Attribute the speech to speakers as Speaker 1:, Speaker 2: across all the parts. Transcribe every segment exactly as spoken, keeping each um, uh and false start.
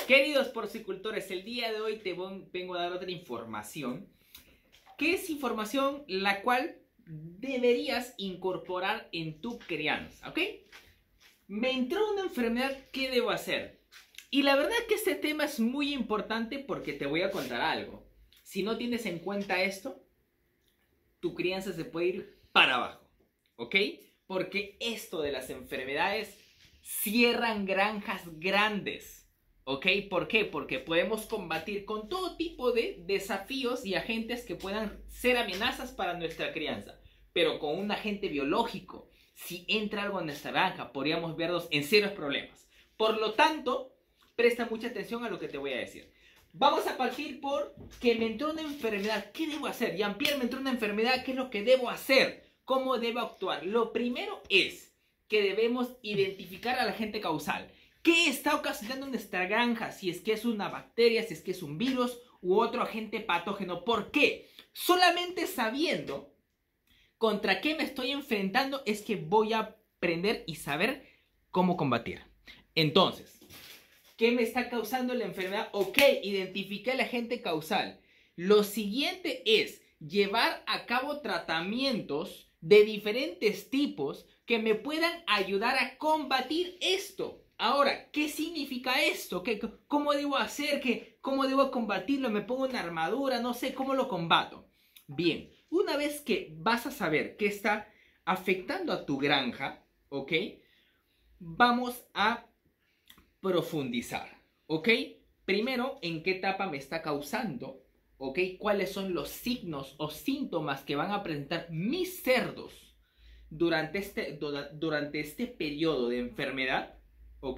Speaker 1: Queridos porcicultores, el día de hoy te vengo a dar otra información, que es información la cual deberías incorporar en tu crianza, ¿ok? Me entró una enfermedad, ¿qué debo hacer? Y la verdad que este tema es muy importante porque te voy a contar algo. Si no tienes en cuenta esto, tu crianza se puede ir para abajo, ¿ok? Porque esto de las enfermedades cierran granjas grandes. ¿Ok? ¿Por qué? Porque podemos combatir con todo tipo de desafíos y agentes que puedan ser amenazas para nuestra crianza. Pero con un agente biológico, si entra algo en nuestra granja, podríamos vernos en serios problemas. Por lo tanto, presta mucha atención a lo que te voy a decir. Vamos a partir por que me entró una enfermedad. ¿Qué debo hacer? Jean-Pierre, me entró una enfermedad. ¿Qué es lo que debo hacer? ¿Cómo debo actuar? Lo primero es que debemos identificar al agente causal. ¿Qué está ocasionando nuestra granja? Si es que es una bacteria, si es que es un virus u otro agente patógeno. ¿Por qué? Solamente sabiendo contra qué me estoy enfrentando es que voy a aprender y saber cómo combatir. Entonces, ¿qué me está causando la enfermedad? Ok, identifiqué el agente causal. Lo siguiente es llevar a cabo tratamientos de diferentes tipos que me puedan ayudar a combatir esto. Ahora, ¿qué significa esto? ¿Qué, ¿Cómo debo hacer? ¿Qué, ¿Cómo debo combatirlo? ¿Me pongo una armadura? No sé, ¿cómo lo combato? Bien, una vez que vas a saber qué está afectando a tu granja, ¿ok? Vamos a profundizar, ¿ok? Primero, ¿en qué etapa me está causando? ¿Ok? ¿Cuáles son los signos o síntomas que van a presentar mis cerdos durante este, durante este periodo de enfermedad? ¿Ok?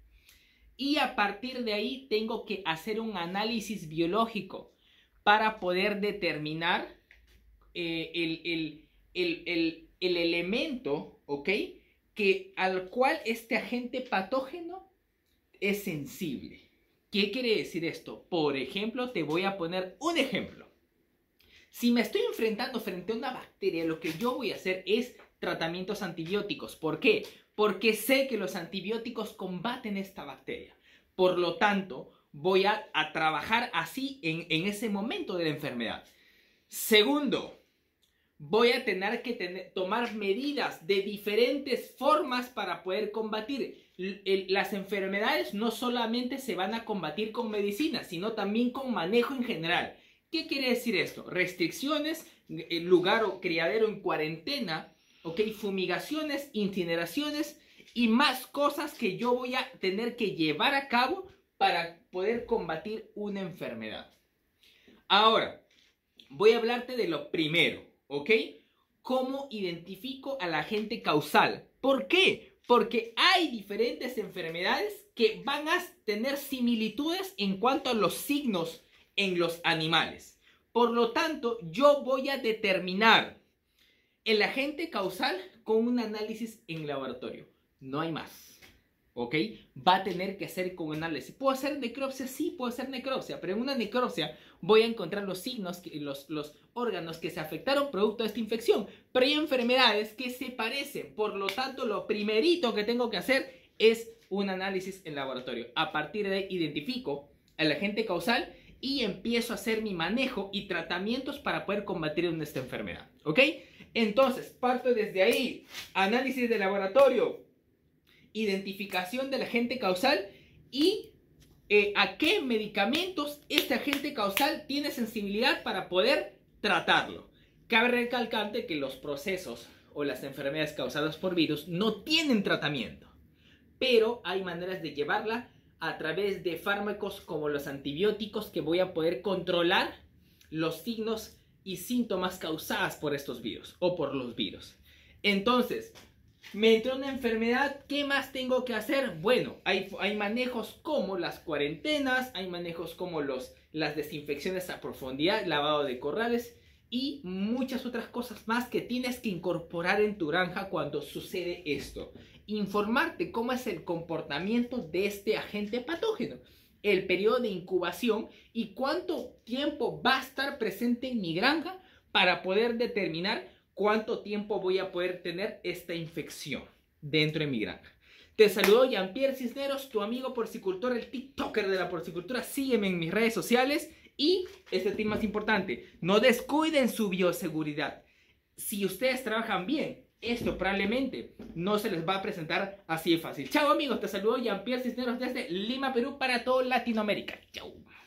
Speaker 1: Y a partir de ahí tengo que hacer un análisis biológico para poder determinar eh, el, el, el, el, el elemento, ¿ok? Que, al cual este agente patógeno es sensible. ¿Qué quiere decir esto? Por ejemplo, te voy a poner un ejemplo. Si me estoy enfrentando frente a una bacteria, lo que yo voy a hacer es tratamientos antibióticos. ¿Por qué? Porque sé que los antibióticos combaten esta bacteria. Por lo tanto, voy a, a trabajar así en, en ese momento de la enfermedad. Segundo, voy a tener que tener, tomar medidas de diferentes formas para poder combatir. El, el, las enfermedades no solamente se van a combatir con medicina, sino también con manejo en general. ¿Qué quiere decir esto? Restricciones, lugar o criadero en cuarentena, ¿ok? Fumigaciones, incineraciones y más cosas que yo voy a tener que llevar a cabo para poder combatir una enfermedad. Ahora, voy a hablarte de lo primero, ¿ok? ¿Cómo identifico al agente causal? ¿Por qué? Porque hay diferentes enfermedades que van a tener similitudes en cuanto a los signos en los animales. Por lo tanto, yo voy a determinar el agente causal con un análisis en laboratorio. No hay más. ¿Ok? Va a tener que hacer con un análisis. ¿Puedo hacer necropsia? Sí, puedo hacer necropsia. Pero en una necropsia voy a encontrar los signos, los, los órganos que se afectaron producto de esta infección. Pero hay enfermedades que se parecen. Por lo tanto, lo primerito que tengo que hacer es un análisis en laboratorio. A partir de ahí identifico el agente causal y empiezo a hacer mi manejo y tratamientos para poder combatir esta enfermedad. ¿Ok? Entonces, parto desde ahí. Análisis de laboratorio, identificación del agente causal y eh, a qué medicamentos este agente causal tiene sensibilidad para poder tratarlo. Cabe recalcarte que los procesos o las enfermedades causadas por virus no tienen tratamiento, pero hay maneras de llevarla a través de fármacos como los antibióticos, que voy a poder controlar los signos y síntomas causadas por estos virus o por los virus. Entonces, me entró una enfermedad, ¿qué más tengo que hacer? Bueno, hay, hay manejos como las cuarentenas, hay manejos como los, las desinfecciones a profundidad, lavado de corrales y muchas otras cosas más que tienes que incorporar en tu granja cuando sucede esto. Informarte cómo es el comportamiento de este agente patógeno, el periodo de incubación y cuánto tiempo va a estar presente en mi granja para poder determinar cuánto tiempo voy a poder tener esta infección dentro de mi granja. Te saludo Jean-Pierre Cisneros, tu amigo porcicultor, el TikToker de la porcicultura. Sígueme en mis redes sociales y este tema más importante, no descuiden su bioseguridad. Si ustedes trabajan bien, esto probablemente no se les va a presentar así de fácil. Chao amigos, te saludo Jean-Pierre Cisneros desde Lima, Perú, para toda Latinoamérica. Chao.